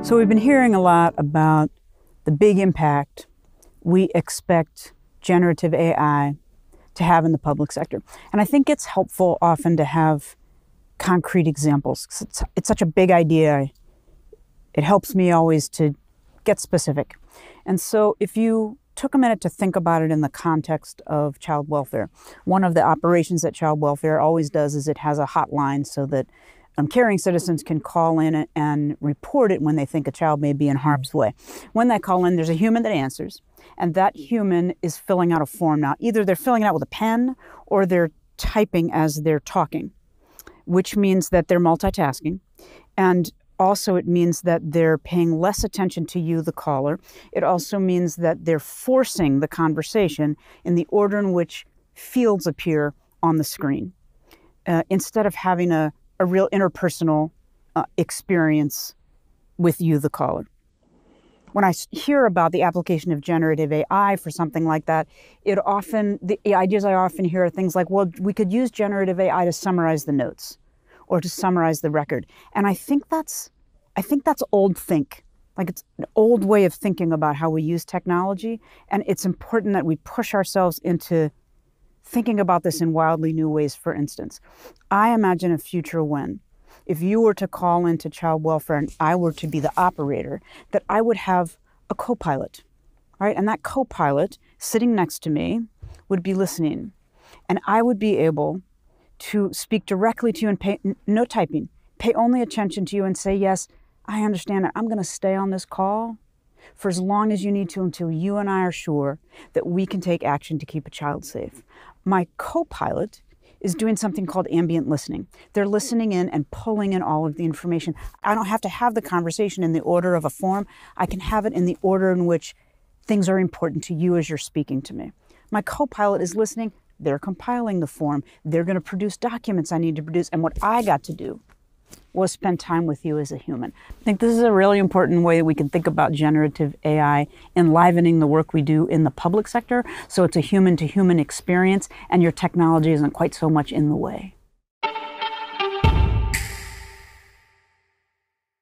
So we've been hearing a lot about the big impact we expect generative AI to have in the public sector. And I think it's helpful often to have concrete examples. It's such a big idea. It helps me always to get specific. And so if you took a minute to think about it in the context of child welfare, one of the operations that child welfare always does is it has a hotline so that caring citizens can call in and report it when they think a child may be in harm's way. When they call in, there's a human that answers, and that human is filling out a form. Now, either they're filling it out with a pen or they're typing as they're talking, which means that they're multitasking. And also it means that they're paying less attention to you, the caller. It also means that they're forcing the conversation in the order in which fields appear on the screen, instead of having a real interpersonal experience with you, the caller. When I hear about the application of generative AI for something like that, the ideas I often hear are things like, well, we could use generative AI to summarize the notes or to summarize the record. And I think that's old think. Like, it's an old way of thinking about how we use technology. And it's important that we push ourselves into thinking about this in wildly new ways. For instance, I imagine a future when, if you were to call into child welfare and I were to be the operator, that I would have a co-pilot, right? And that co-pilot sitting next to me would be listening. And I would be able to speak directly to you and pay no typing, pay only attention to you and say, yes, I understand that. I'm going to stay on this call for as long as you need to until you and I are sure that we can take action to keep a child safe. My co-pilot is doing something called ambient listening. They're listening in and pulling in all of the information. I don't have to have the conversation in the order of a form. I can have it in the order in which things are important to you as you're speaking to me. My co-pilot is listening. They're compiling the form. They're going to produce documents I need to produce. And what I got to do was spend time with you as a human. I think this is a really important way that we can think about generative AI enlivening the work we do in the public sector, so it's a human-to-human experience and your technology isn't quite so much in the way.